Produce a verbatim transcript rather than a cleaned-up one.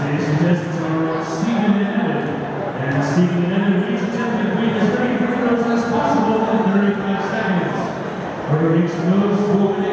Today's contestants are Stephen and Evan. And Stephen and Evan each attempt to complete as many free throws as possible in thirty-five seconds. Whoever makes the most will win